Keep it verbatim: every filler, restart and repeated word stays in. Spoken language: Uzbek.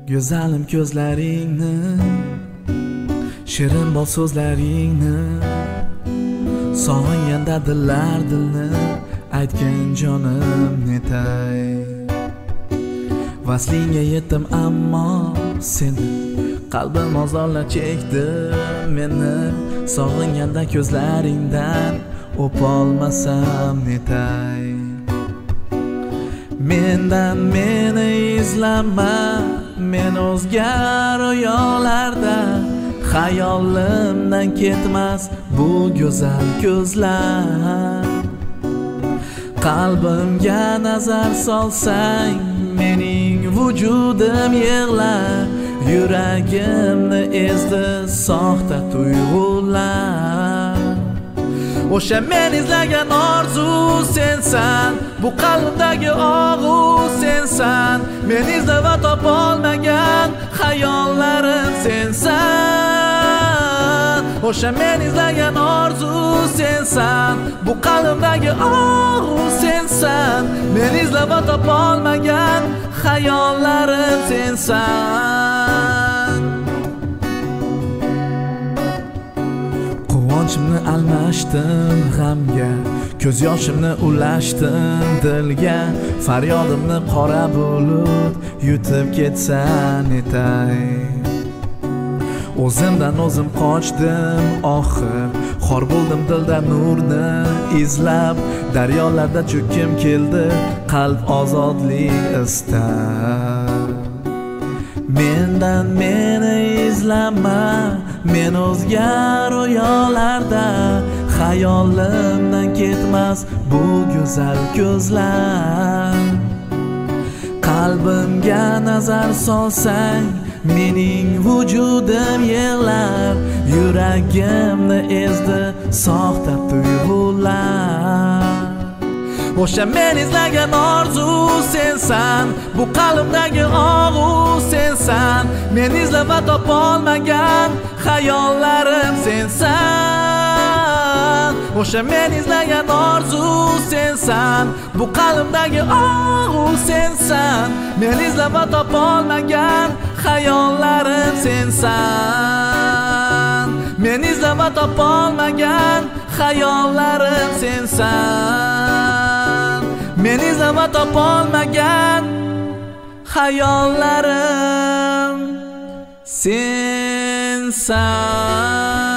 Güzelim ko'zlaringni, shirin bol so'zlaringni, sog'inganda dillar dilni aytgan jonim netay. Vaslingga yetdim ammo seni qalbim ozorlar chekdi meni, sog'inganda ko'zlaringdan o'polmasam netay. Mendan meni izlama, men o'zga ro'yolarda, xayolimdan ketmas bu go'zal ko'zlar. Qalbimga nazar solsang, mening vujudim yig'lar, yuragimni ezdi soxta tuyg'ular. O'sha men izlagan orzu sensan, bu qalbimdagi og'u sensan, men izlab topolmagan xayollarim sensan. O'sha men izlagan orzu sensan, bu qalbimdagi og'u sensan, men izlab topolmagan xayollarim sensan. Quvonchimni almashdim g'amga, ko'z yoshimni ulashdim dilga, faryodimni qora bulut yutib ketsa netay. O'zimdan o'zim qochdim oxir, xor bo'ldim dilda nurni izlab, daryolarda cho'kkim keldi qalb ozodlik istab. Mendan meni izlama, men o'zga ro'yolarda, xayolimdan ketmas bu go'zal ko'zlar. Qalbimga nazar solsang, mening vujudim yig'lar, yuragimni ezdi soxta tuyg'ular. O'sha men izlagan orzu sensan, bu qalbimdagi og'u sensan, men izlab topolmagan xayollarim sensan. O'sha men izlagan orzu sensan, bu qalbimdagi og'u sensan, men izlab topolmagan xayollarim sensan. Men izlab topolmagan xayollarim sensan, men izlab topolmagan xayollarim sensan.